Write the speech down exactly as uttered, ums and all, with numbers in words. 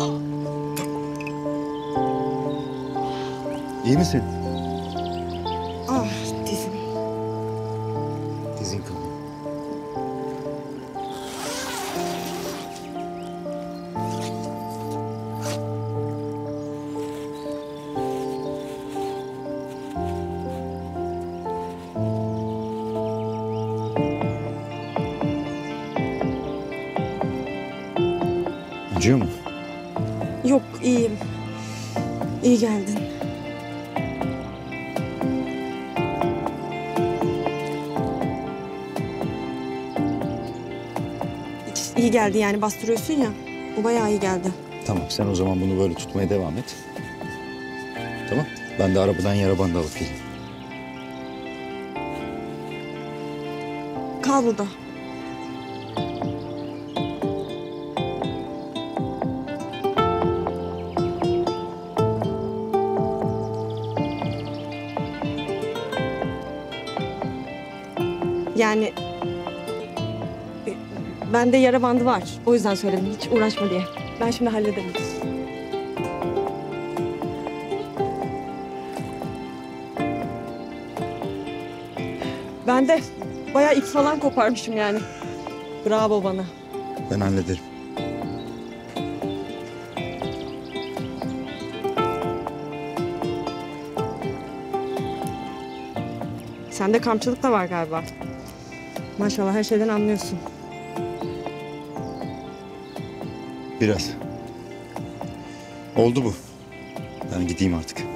İyi misin? Ah dizim. Dizin kanıyor. Acıyor mu? Yok iyiyim. İyi geldin. İyi geldi yani bastırıyorsun ya. O bayağı iyi geldi. Tamam, sen o zaman bunu böyle tutmaya devam et. Tamam. Ben de arabadan yara bandı alıp geleyim. Kal burada. Yani e, bende yara bandı var. O yüzden söyledim. Hiç uğraşma diye. Ben şimdi hallederim. Ben de bayağı ip falan koparmışım yani. Bravo bana. Ben hallederim. Sende kamçılık da var galiba. Maşallah her şeyden anlıyorsun. Biraz. Oldu bu. Ben gideyim artık.